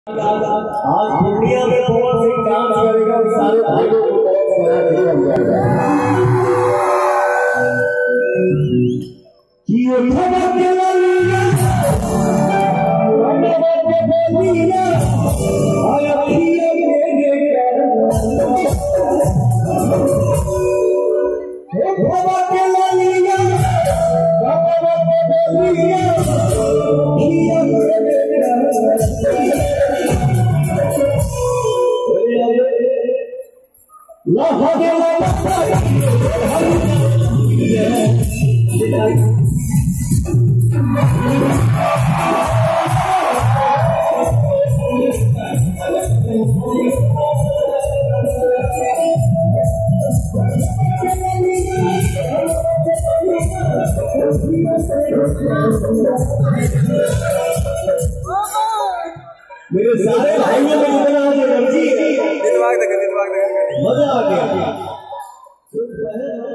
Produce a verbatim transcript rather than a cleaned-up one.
आज दुनिया में बहुत से काम करेगा और सारे भाइयों को बहुत बड़ा निकल जाएगा कि ये खबर के वाली हमें बातें बोली ना आया किया मेरे कर खबर के वाली हमें बातें बोली ना किया मेरे La hadi la मेरे सारे भाइयों में इतना एनर्जी है, मजा आ गया।